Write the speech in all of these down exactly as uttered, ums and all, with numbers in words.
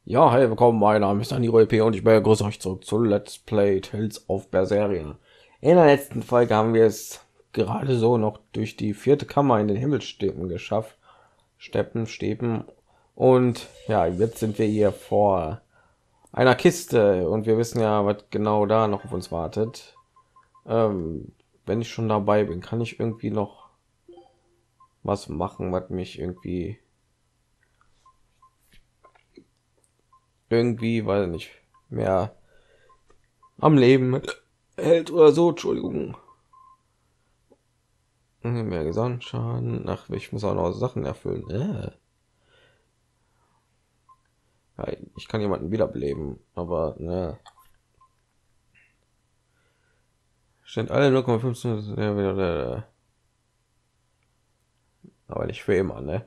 Ja, hey, willkommen, mein Name ist Dani P. und ich begrüße euch zurück zu Let's Play Tales of Berseria. In der letzten Folge haben wir es gerade so noch durch die vierte Kammer in den Himmelsstäben geschafft. Steppen, Stäben. Und ja, jetzt sind wir hier vor einer Kiste und wir wissen ja, was genau da noch auf uns wartet. Ähm, wenn ich schon dabei bin, kann ich irgendwie noch was machen, was mich irgendwie irgendwie, weil nicht mehr am Leben hält oder so. Entschuldigung. Mehr Gesamtschaden. Ach, ich muss auch noch Sachen erfüllen. Äh. Ja, ich kann jemanden wiederbeleben, aber ne. Stellt alle null Komma fünf aber nicht für immer, ne?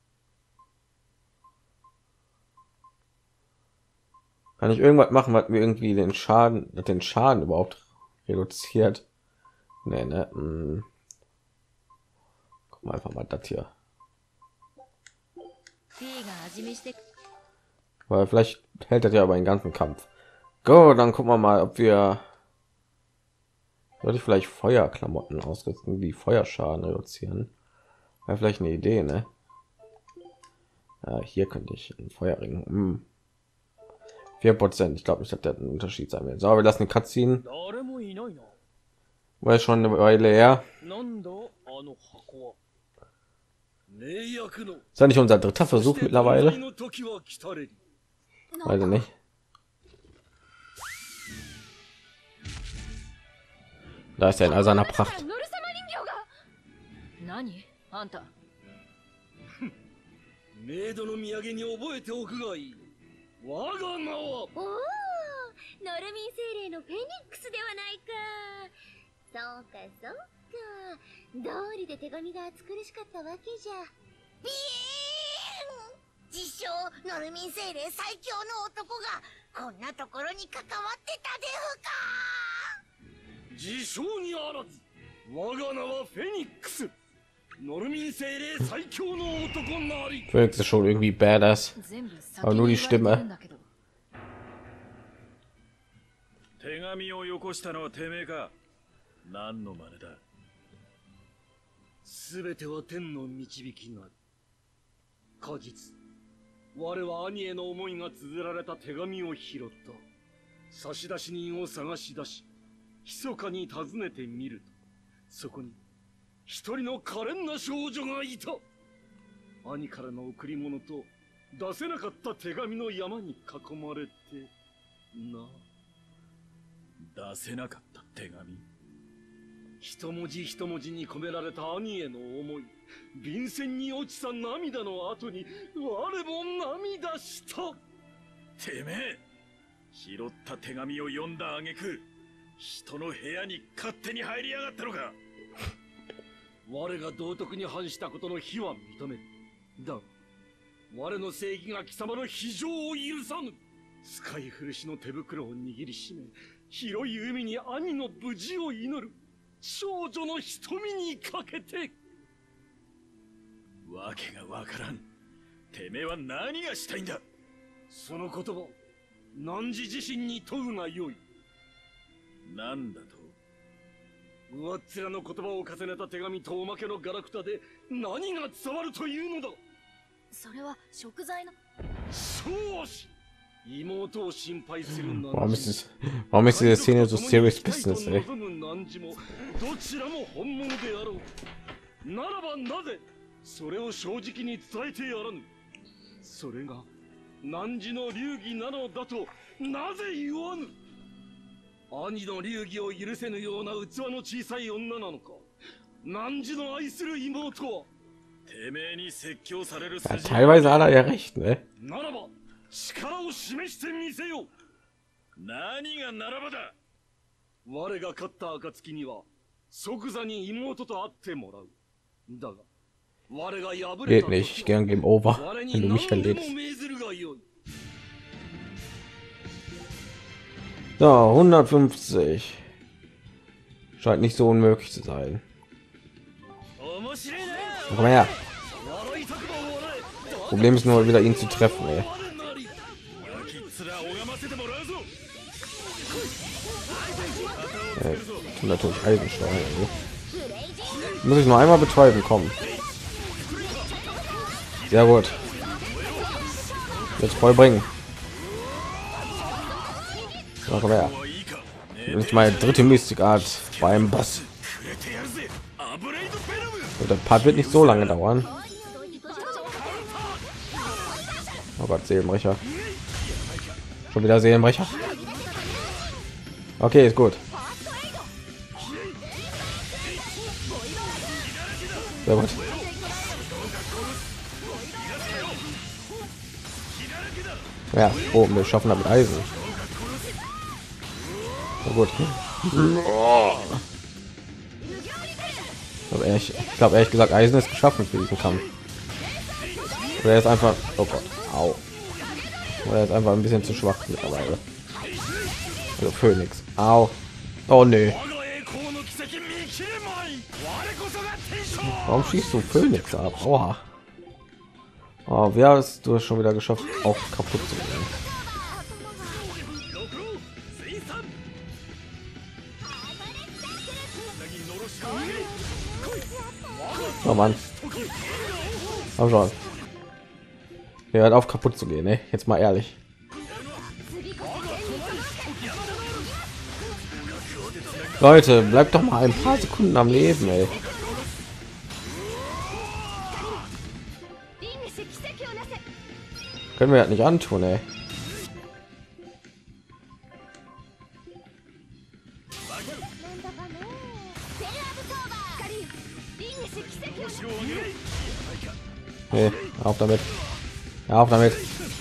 Kann ich irgendwas machen, was mir irgendwie den Schaden, den Schaden überhaupt reduziert? Nee, ne? Hm. Guck mal einfach mal das hier. Weil vielleicht hält das ja aber den ganzen Kampf. Go, dann gucken wir mal, ob wir sollte ich vielleicht Feuerklamotten ausrüsten, die Feuerschaden reduzieren. Wäre vielleicht eine Idee, ne? Ja, hier könnte ich einen Feuerring. Hm. vier Prozent. Ich glaube nicht, dass der ein Unterschied sein wird. So, wir lassen den Cutscene. War schon eine Weile her. Ist ja nicht unser dritter Versuch mittlerweile. Weiß ich nicht. Da ist er in all seiner Pracht. メイドの土産に覚えておくがいい。我が名は。おお、ノルミン精霊のフェニックスではないか。そうかそうか。道理で手紙が暑苦しかったわけじゃ。ビーン。自称ノルミン精霊最強の男がこんなところに関わってたでふか。自称にあらず。我が名はフェニックス。 Felix ist schon irgendwie badass, aber nur die Stimme. 手紙をよこしたのはてめえか。何の真似だ。 すべては天の導きなり。果実、我は兄への思いが綴られた手紙を拾った。差出人を探し出し、密かに訪ねてみると、そこに。 一人の可憐な少女がいた。兄からの贈り物と出せなかった手紙の山に囲まれてな。 出せなかった手紙。 一文字一文字に込められた兄への思い、便箋に落ちた涙の後に我も涙した。 てめえ、拾った手紙を読んだ挙句、人の部屋に勝手に入りやがったのか。 我が道徳に反したことの非は認める。だが、我の正義が貴様の非情を許さぬ。使い古しの手袋を握りしめ、広い海に兄の無事を祈る。少女の瞳にかけて。 わけがわからん。てめえは何がしたいんだ。 その言葉、汝自身に問うがよい。 なんだと。 上っ面の言葉を重ねた手紙とおまけのガラクタで何が伝わるというのだ。それは食材の。そうし。妹を心配するなら。 Warum ist es? Warum ist diese Szene so serious business? Ey? どちらも本物であろう。ならばなぜそれを正直に伝えてやらぬ。それが汝の流儀なのだとなぜ言わぬ。 兄の流儀を許せぬような器の小さい女なのか。汝の愛する妹は。 てめえに説教される。 Ja, teilweise hat er ja recht, ne? ならば力を示してみせよ。 何がならばだ。 我が勝った暁には即座に妹と会ってもらう。だが我が敗れた。 Geht nicht, ich gern Game Over, wenn du mich erlebst. So, hundertfünfzig. Scheint nicht so unmöglich zu sein. Komm her. Problem ist nur wieder ihn zu treffen. Ey. Äh, tun natürlich Eisenstein. Also. Muss ich nur einmal betäuben, kommen. Sehr gut. Jetzt voll bringen. Noch mehr. Ich meine dritte Mystikart beim Boss. Und der Part wird nicht so lange dauern. Oh Gott, Seelenbrecher. Schon wieder Seelenbrecher. Okay, ist gut. Sehr gut. Ja, oh, wir schaffen damit Eisen. Na gut. Aber ehrlich, ich glaube ehrlich gesagt, Eisen ist geschaffen für diesen Kampf. Oder er ist einfach, oh Gott, au. Oder er ist einfach ein bisschen zu schwach mittlerweile. Also Phoenix, au. Oh nö. Warum schießt du Phoenix ab? Oha. Oh, wie hast du es schon wieder geschafft, auch kaputt zu gehen? Oh Mann. Komm schon. Er hört auf kaputt zu gehen, ne? Jetzt mal ehrlich. Leute, bleibt doch mal ein paar Sekunden am Leben, ey. Können wir das nicht antun, ey. Nee, auf damit. Ja, auf damit.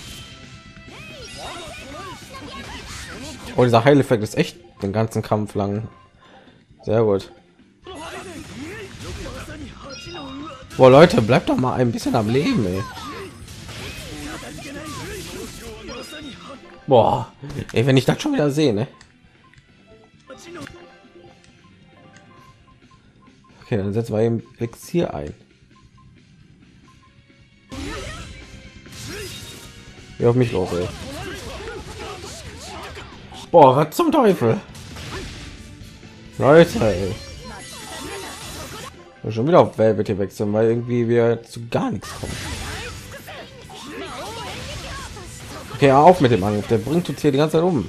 Oh, dieser Heileffekt ist echt den ganzen Kampf lang. Sehr gut. Boah, Leute, bleibt doch mal ein bisschen am Leben, ey. Boah, ey, wenn ich das schon wieder sehe, ne? Okay, dann setzen wir eben Elixier ein. Wie auf mich los, ey. Boah, was zum Teufel? Leute, ey. Schon wieder auf Velvet hier wechseln, weil irgendwie wir zu gar nichts kommen. Okay, auf mit dem Angriff, der bringt uns hier die ganze Zeit um.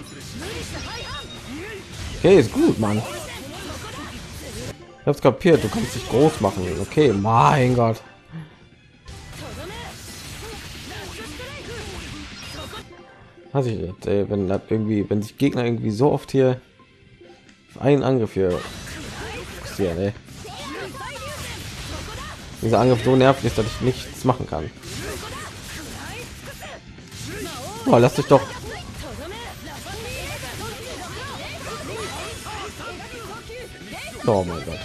Okay, ist gut, Mann. Ich hab's kapiert, du kannst dich groß machen. Okay, mein Gott. Was ich jetzt, ey, wenn das irgendwie, wenn sich Gegner irgendwie so oft hier einen Angriff hier passieren, ey. Dieser Angriff so nervig ist, dass ich nichts machen kann. Oh, lass dich doch. Oh mein Gott.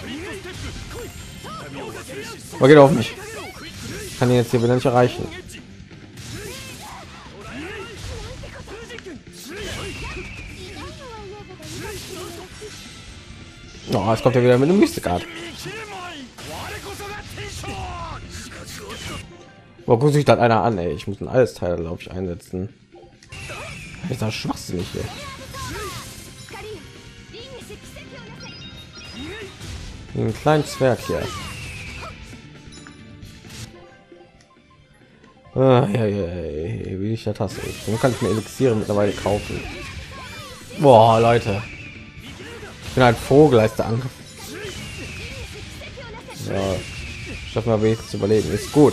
Aber geht auf mich. Ich kann ihn jetzt hier wieder nicht erreichen. Oh, es kommt ja wieder mit einem Mystikart. Wo guckt sich dann einer an, ey? Ich muss ein alles Teil, glaube ich, einsetzen. Ist das schwachsinnig hier. Ein kleinen Zwerg hier. Ah, ja, ja, ja, wie ich das hasse. Dann kann ich mir Elixiere mittlerweile kaufen. Boah, Leute. Ich bin ein Vogel als der Angriff. Ja, schaffen wir wenigstens zu überleben. Ist gut.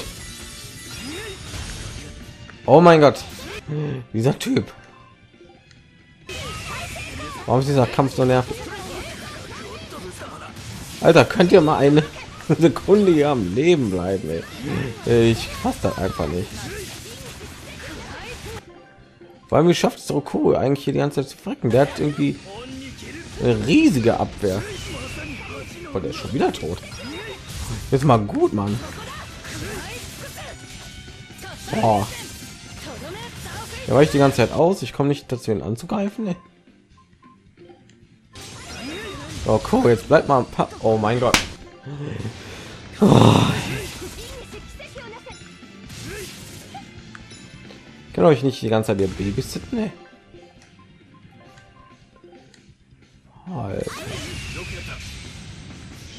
Oh mein Gott. Dieser Typ. Warum ist dieser Kampf so nervig? Alter, könnt ihr mal eine Sekunde hier am Leben bleiben, ey? Ich fasse das einfach nicht. Weil mir schafft es so cool, eigentlich hier die ganze Zeit zu frecken. Der hat irgendwie eine riesige Abwehr. Oh, der ist schon wieder tot. Jetzt mal gut, Mann. Oh. Ja, ich die ganze Zeit aus. Ich komme nicht dazu, ihn anzugreifen. Ey. Oh cool, jetzt bleibt mal ein paar. Oh mein Gott. Oh. Kann euch nicht die ganze Zeit ihr Babysitten. Ey.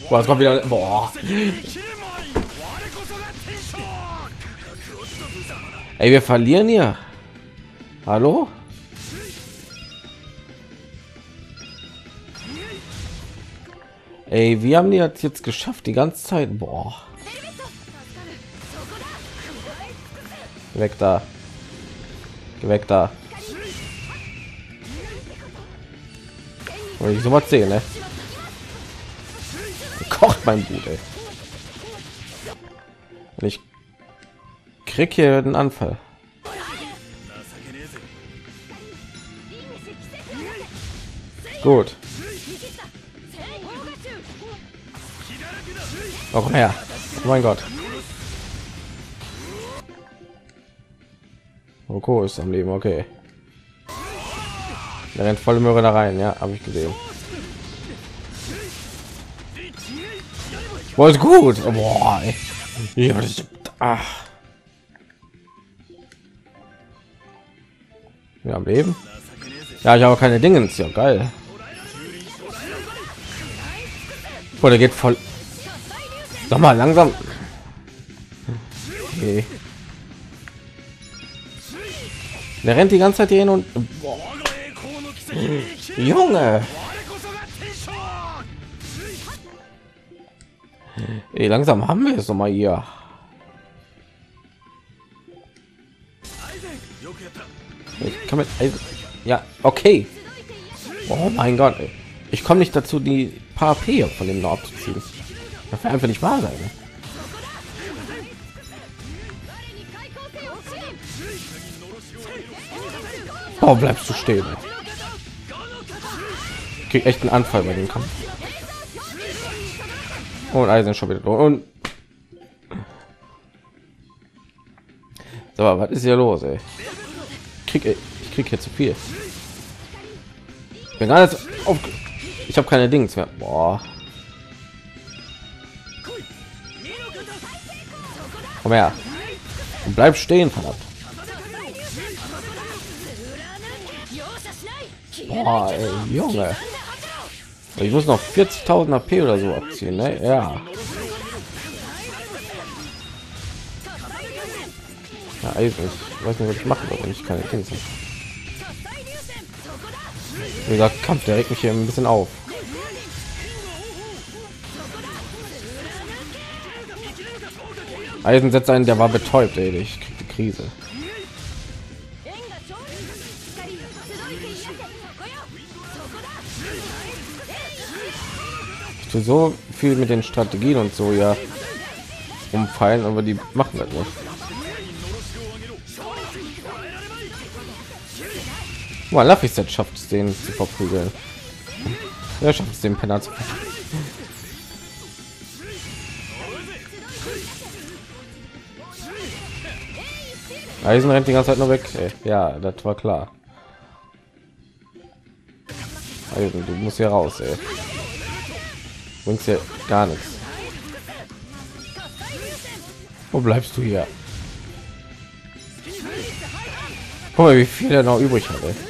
Boah, es kommt wieder. Boah. Ey, wir verlieren hier. Hallo? Ey, wir haben die jetzt jetzt geschafft die ganze Zeit. Boah. Geh weg da. Geh weg da. Und ich so was sehen, ne? Kocht mein Blut, ey. Und ich krieg hier den Anfall. Gut. Oh, komm her. Oh mein Gott. Oko ist am Leben, okay. Er rennt volle Möhre da rein, ja, habe ich gesehen. Wollte gut. Oh, boah, ey. Ja, das, ach. Ja, am Leben. Ja, ich habe keine Dingens. Ja, geil. Boah, der geht voll. Sag mal langsam. Okay. Der rennt die ganze Zeit hier hin und boah. Junge. Ey, langsam haben wir es noch mal hier. Ich kann mit ja, okay. Oh mein Gott, ey. Ich komme nicht dazu, die paar P von dem noch abzuziehen. Das wird einfach nicht wahr sein. Ne? Oh, bleibst du stehen? Ey. Ich krieg echt einen Anfall bei dem Kampf. Und Eisen schon wieder und so, was ist hier los, ey? Ich krieg, ich krieg hier zu viel. Ich bin gar nicht auf. Ich habe keine Dings mehr. Boah. Komm her. Und bleib stehen, verdammt. Boah, ey, Junge. Ich muss noch vierzigtausend A P oder so abziehen, ne? Ja. Ja, ich weiß nicht, was ich machen soll, wenn ich keine Dings habe. Wie gesagt, Kampf, der regt mich hier ein bisschen auf. Eisen setzt einen, der war betäubt, ey. Ich krieg die Krise. Ich tue so viel mit den Strategien und so ja umfallen, aber die machen das nicht. Mal Luffy set schafft es, den zu verprügeln. Er schafft es, den Penner zu verprügeln. Eisen rennt die ganze Zeit nur weg. Ey. Ja, das war klar. Eisen, du musst hier raus, ey. Bringst hier gar nichts. Wo bleibst du hier? Guck mal, wie viel er noch übrig hat, ey.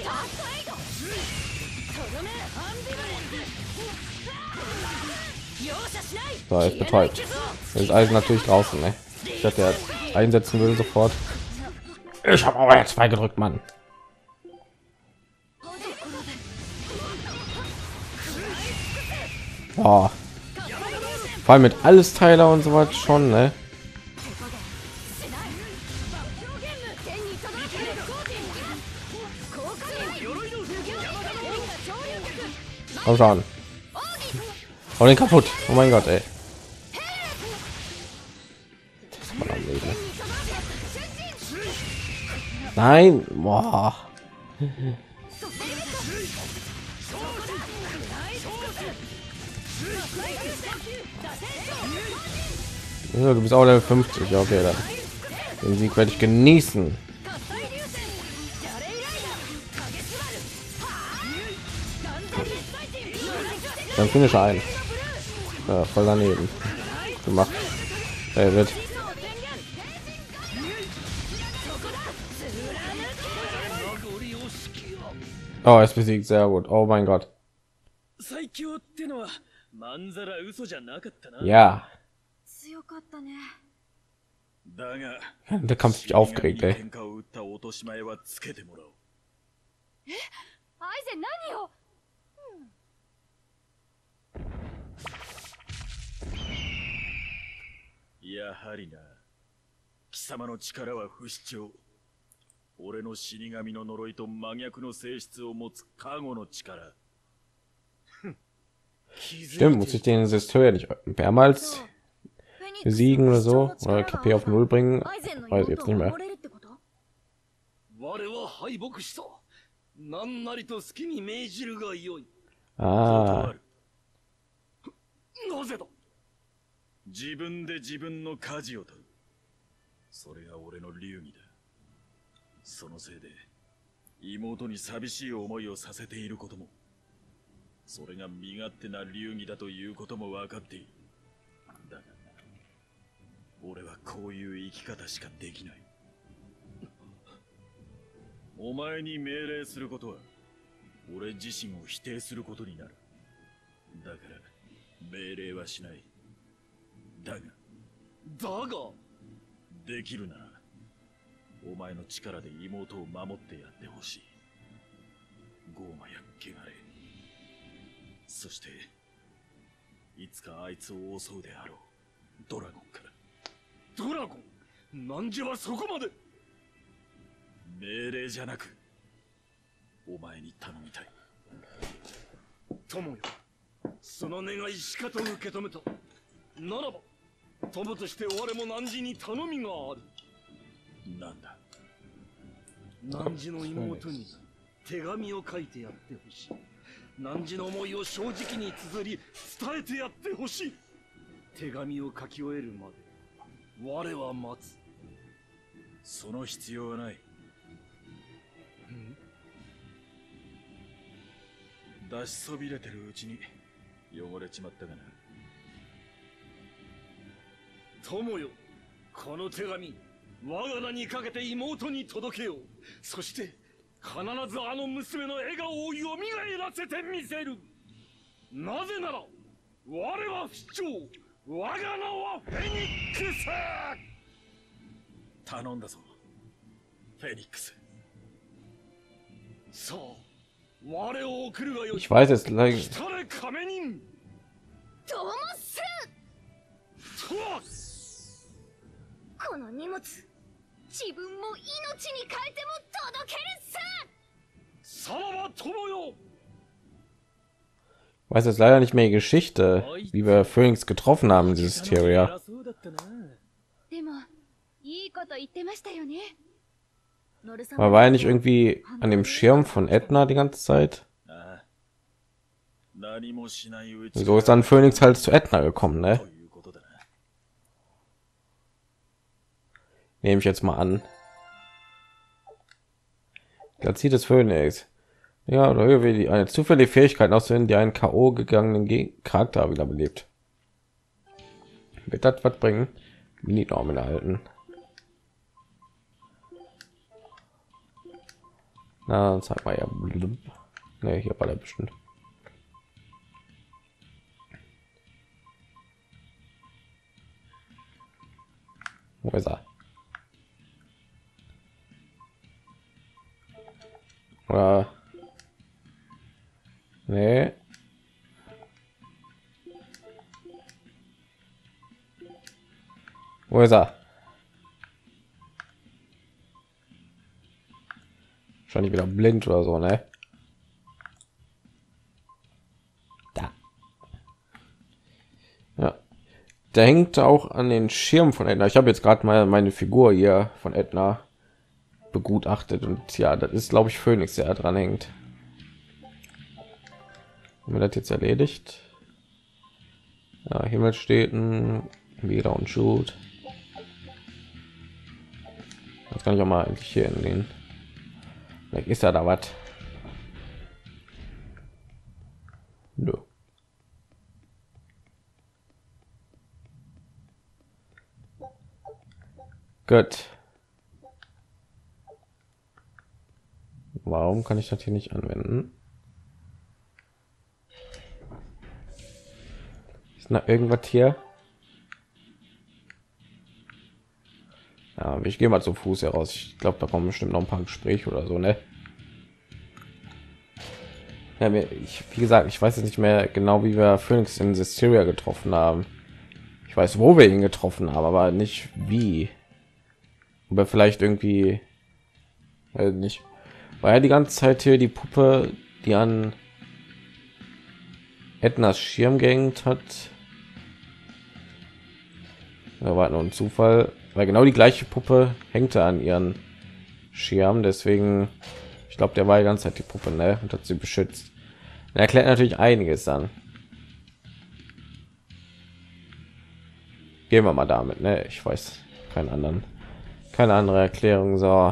So, ist betäubt. Das ist Eisen natürlich draußen, ne? Ich dachte, er einsetzen will sofort. Ich habe aber jetzt zwei gedrückt, Mann. Oh. Vor allem mit alles Teiler und so was schon, ne? Komm schon. Oh, den kaputt. Oh mein Gott, ey. Nein, boah. Ja, du bist auch Level fünfzig, ja, okay, dann. Den Sieg werde ich genießen. Dann finish ein. Ja, voll daneben gemacht. Er wird. Oh, es besiegt, sehr gut. Oh mein Gott. まんざら嘘じゃなかったな。 Ja, 強かったね。 だが der Kampf mich aufgeregt, 死神 ey. に喧嘩を打った落とし前はつけてもらおう。 アイゼン何を。 やはりな、貴様の力は不死鳥。俺の死神の呪いと真逆の性質を持つ加護の力。 Stimmt, muss ich den System nicht mehrmals besiegen oder so? Oder K P auf Null bringen? Weiß ich jetzt nicht mehr. 我は敗北した。何なりと好きに命じるがよい。 Ah, なぜだ。 自分で自分の舵を取る。それが俺の流儀だ。そのせいで妹に寂しい思いをさせていることも、それが身勝手な流儀だということも分かっている。だが俺はこういう生き方しかできない。お前に命令することは俺自身を否定することになる。だから命令はしない。だがだができるならお前の力で妹を守ってやってほしい。ゴーマや汚れ、そしていつかあいつを襲うであろうドラゴンから。 ドラゴン、なんじゃはそこまで。 命令じゃなくお前に頼みたい。 友よ、その願いしかと受け止めた。ならば友として我も汝に頼みがある。 なんだ。 汝の妹に手紙を書いてやってほしい。汝の思いを正直に綴り伝えてやってほしい。手紙を書き終えるまで我は待つ。 その必要はない。出しそびれてるうちに汚れちまったがな。 友よ、この手紙我が名にかけて妹に届けよう。そして必ずあの娘の笑顔をよみがえらせてみせる。なぜなら我は不死鳥、我が名はフェニックス。 頼んだぞフェニックス。 さあ我を送るがよい。 ich weiß jetzt leider. 来たれ亀人。 トモス。 とはこの荷物、自分も命に変えても届けるっす。 さらば友よ。 Ich weiß jetzt leider nicht mehr die Geschichte, wie wir Phoenix getroffen haben, dieses Hysteria. でもいいこと言ってましたよね。 Man war ja nicht irgendwie an dem Schirm von Edna die ganze Zeit. So ist dann Phoenix halt zu Edna gekommen, ne? Nehme ich jetzt mal an. Da zieht es Phoenix. Ja, oder irgendwie die, eine zufällige Fähigkeit aussehen, die einen K O gegangenen Ge Charakter wiederbelebt. Wird das was bringen? Mini-Normen erhalten. Na, sag mal ja. Ne, hier war der bestimmt. Wo ist er? Oder? Nee. Wo ist er? Wahrscheinlich wieder blind oder so, ne? Da. Ja. Der hängt auch an den Schirm von Edna. Ich habe jetzt gerade mal meine Figur hier von Edna begutachtet und ja, das ist glaube ich Phoenix, der dran hängt. Haben wir das jetzt erledigt? Ja, Himmelstädten wieder und Shoot. Jetzt kann ich auch mal endlich hier in den. Vielleicht ist er da was. Nö. Gut. Warum kann ich das hier nicht anwenden? Riecht nach irgendwas hier. Ja, ich gehe mal zu Fuß heraus. Ich glaube, da kommen bestimmt noch ein paar Gespräche oder so, ne? Ja, mir, ich, wie gesagt, ich weiß jetzt nicht mehr genau, wie wir Phoenix in Systeria getroffen haben. Ich weiß, wo wir ihn getroffen haben, aber nicht wie. Aber vielleicht irgendwie äh, nicht. War ja die ganze Zeit hier die Puppe, die an Ednas Schirm gehängt hat. Da war nur ein Zufall, weil genau die gleiche Puppe hängte an ihren Schirm, deswegen ich glaube, der war die ganze Zeit die Puppe, ne, und hat sie beschützt. Er erklärt natürlich einiges dann. Gehen wir mal damit, ne? Ich weiß keinen anderen, keine andere Erklärung. So,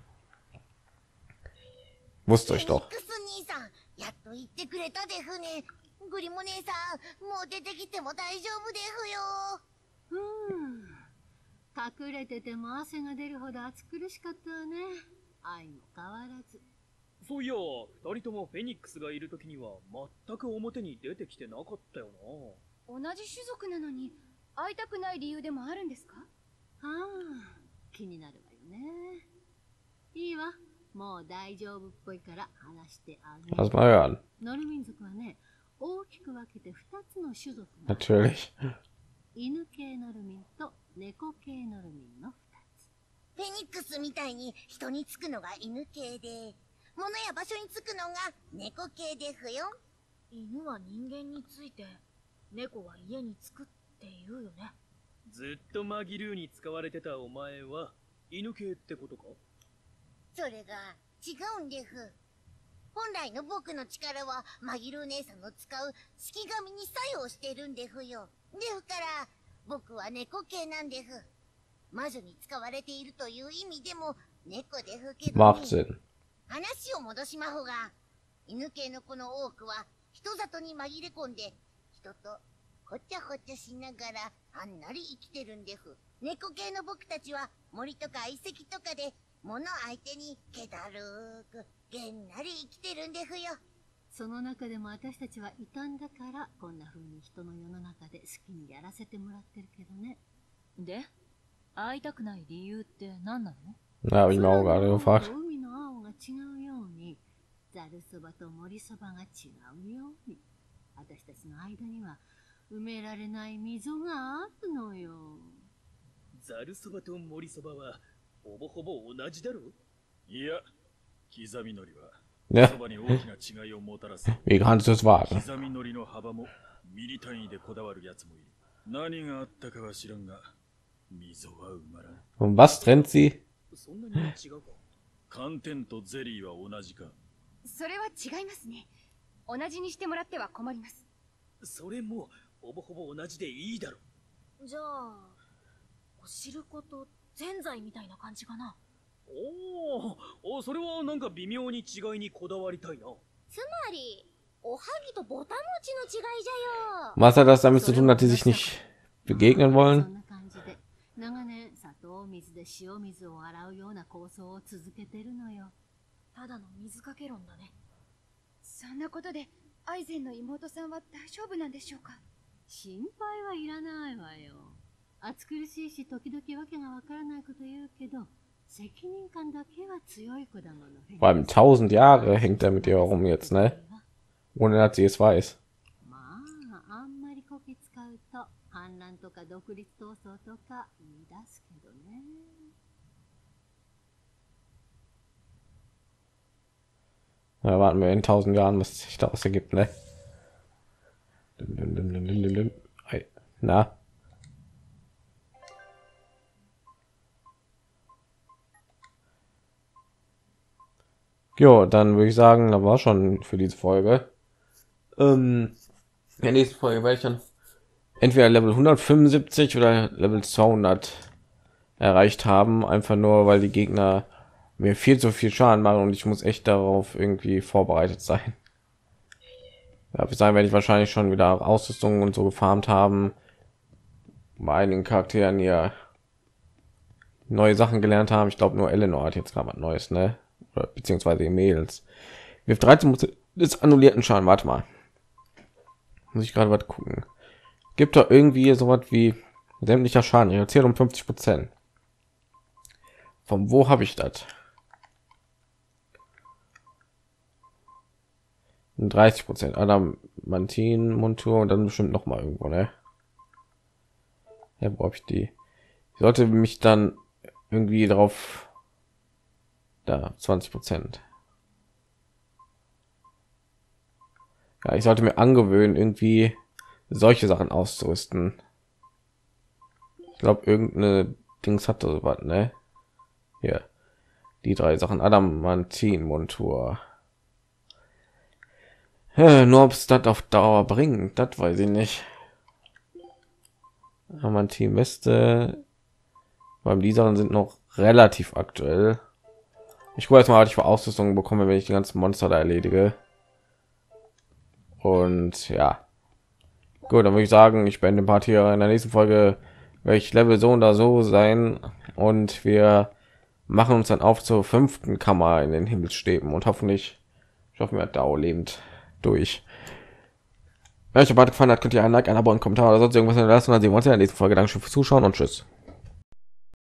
wusst euch doch. やっと言ってくれたでふね。グリモ姉さん、もう出てきても大丈夫でふよ。 うん。隠れてても汗が出るほど暑苦しかったわね。愛も変わらず。 そういや、二人ともフェニックスがいるときには全く表に出てきてなかったよな。 同じ種族なのに会いたくない理由でもあるんですか？ はあ、気になるわよね。いいわ。もう大丈夫っぽいから話してあげる。 Lass mal hören. ノル民族はね、大きく分けて二つの種族が。 Natürlich. 犬系ノル民と猫系ノル民の二つ。 フェニックスみたいに人につくのが犬系で、物や場所につくのが猫系でふよ。 犬は人間について、猫は家につくって言うよね。 ずっとマギルーに使われてたお前は犬系ってことか？ それが違うんでふ。本来の僕の力はマギルー姉さんの使う式神に作用してるんでふよ。でふから僕は猫系なんでふ。魔女に使われているという意味でも猫でふけど、ね、 Macht Sinn. 話を戻しまほが、犬系の子の多くは人里に紛れ込んで人とほちゃほちゃしながらはんなり生きてるんでふ。猫系の僕たちは森とか遺跡とかで物相手に気だるーくげんなり生きてるんでふよ。 その中でも私たちは異端だからこんな風に人の世の中で好きにやらせてもらってるけどね。 で、会いたくない理由って何なの？ Ja, habe ich mir auch gerade gefragt. 海の青が違うように、ざるそばと森そばが違うように、私たちの間には埋められない溝があるのよ。 ざるそばと森そばはほぼほぼ同じだろ？ いや、刻みのりは Ja, そばに大きな違いをもたらす。 wie kannst du es wagen? 刻みのりの幅もミリ単位でこだわるやつもいる。何があったかは知らんが、溝は埋まらん。 Und was trennt sie? そんなに違うか？ 寒天とゼリーは同じか。 それは違いますね。同じにしてもらっては困ります。 それもほぼほぼ同じでいいだろ。 じゃあ、お汁粉とぜんざいみたいな感じかな。 おお、それはなんか微妙に違いにこだわりたいな。 つまりおはぎとぼたもちの違いじゃよ。 Was hat das damit zu tun, dass die sich nicht begegnen そ wollen? んな感じで、長年砂糖水で塩水を洗うような構想を続けてるのよ。 ただの水かけ論だね。そんなことでアイゼンの妹さんは大丈夫なんでしょうか？ 心配はいらないわよ。暑苦しいし時々わけがわからないこと言うけど、責任感だけは強い子だもの。 Vor allem tausend Jahre hängt er mit ihr herum jetzt, ne? Ohne dass sie es weiß. まあ、あんまりこき使うと反乱とか独立闘争とか言い出すけどね。 Da warten wir in tausend Jahren, was sich daraus ergibt, ne? Na? Jo, dann würde ich sagen, da war schon für diese Folge. Ähm, in der nächsten Folge werde ich dann entweder Level hundertfünfundsiebzig oder Level zweihundert erreicht haben, einfach nur, weil die Gegner mir viel zu viel Schaden machen und ich muss echt darauf irgendwie vorbereitet sein. Ja, bis dahin werde ich wahrscheinlich schon wieder Ausrüstung und so gefarmt haben, bei einigen Charakteren hier neue Sachen gelernt haben. Ich glaube, nur Eleanor hat jetzt gerade was Neues, ne? Oder, beziehungsweise die Mädels. Wirft dreizehn des annullierten Schaden. Warte mal. Muss ich gerade was gucken. gibt doch irgendwie so was wie sämtlicher Schaden reduziert um fünfzig Prozent. Von wo habe ich das? dreißig Prozent Adamantin Montur und dann bestimmt noch mal irgendwo, ne? Ja, wo habe ich die? Ich sollte mich dann irgendwie drauf da zwanzig Prozent. Ja, ich sollte mir angewöhnen, irgendwie solche Sachen auszurüsten. Ich glaube, irgendeine Dings hat das was, ne? Hier, die drei Sachen: Adamantin Montur. Ja, nur ob es das auf Dauer bringt, das weiß ich nicht. Adamantin Weste, weil die Sachen sind noch relativ aktuell. Ich gucke erstmal, was ich für Ausrüstung bekomme, wenn ich die ganzen Monster da erledige. Und ja, gut, dann würde ich sagen, ich beende den Part hier. In der nächsten Folge werde ich Level so oder so sein und wir machen uns dann auf zur fünften Kammer in den Himmelsstäben und hoffentlich schaffen wir da lebend durch. Wenn euch der Part gefallen hat, könnt ihr einen Like, ein Abo, einen Kommentar oder sonst irgendwas hinterlassen. Dann sehen wir uns in der nächsten Folge. Dankeschön fürs Zuschauen und tschüss.